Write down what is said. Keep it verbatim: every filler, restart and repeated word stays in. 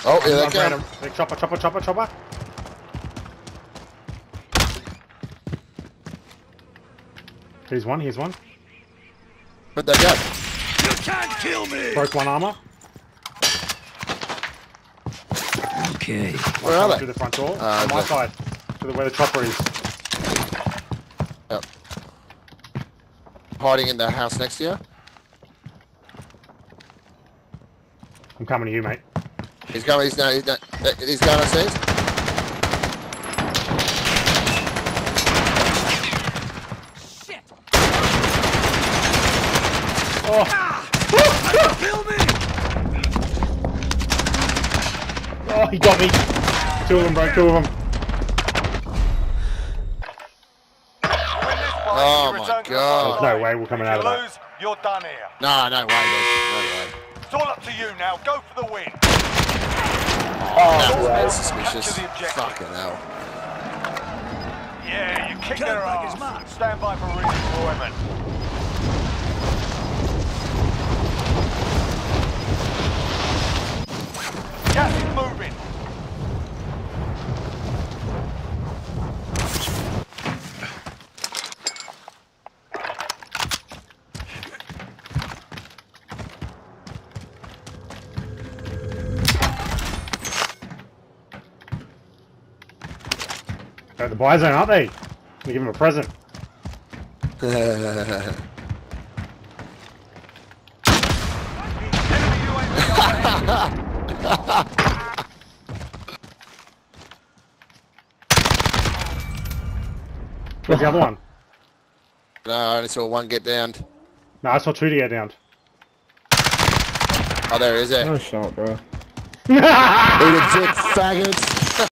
Oh, yeah, they I'm come. random. Like, chopper, chopper, chopper, chopper. Here's one, here's one. Where'd they go? You can't kill me! Broke one armor. Okay. Where are they? Through the front door. Uh, on my the- side. To the, where the chopper is. Yep. Hiding in the house next to you. I'm coming to you, mate. He's going. He's no. He's, no, he's going upstairs. Shit! Oh! Kill me! Oh, he got me! Two of them, bro, two of them. Oh my god. There's no way we're coming out of that. lose, you're done here. No, no way, dude. No way. It's all up to you now. Go for the win. That was Capture suspicious. the objective. Fucking hell. Yeah, you kicked Turn their back his ass. mark. Stand by for redeployment. Gas is moving. They're at the buy zone, aren't they? We give him a present. Enemy U A V overhead. Where's the other one? No, I only saw one get downed. No, I saw two to get down. Oh, there he is there. No shot, bro. Eat a dick, faggots.